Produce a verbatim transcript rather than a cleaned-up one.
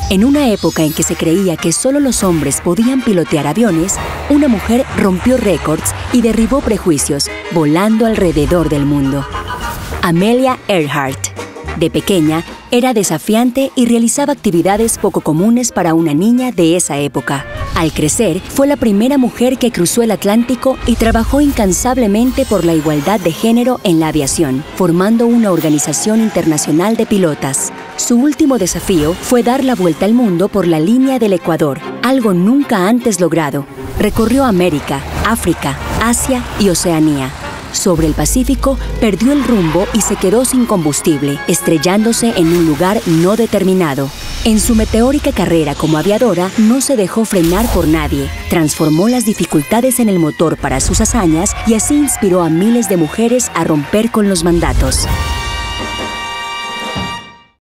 En una época en que se creía que solo los hombres podían pilotear aviones, una mujer rompió récords y derribó prejuicios, volando alrededor del mundo. Amelia Earhart. De pequeña, era desafiante y realizaba actividades poco comunes para una niña de esa época. Al crecer, fue la primera mujer que cruzó el Atlántico y trabajó incansablemente por la igualdad de género en la aviación, formando una organización internacional de pilotas. Su último desafío fue dar la vuelta al mundo por la línea del Ecuador, algo nunca antes logrado. Recorrió América, África, Asia y Oceanía. Sobre el Pacífico, perdió el rumbo y se quedó sin combustible, estrellándose en un lugar no determinado. En su meteórica carrera como aviadora, no se dejó frenar por nadie. Transformó las dificultades en el motor para sus hazañas y así inspiró a miles de mujeres a romper con los mandatos.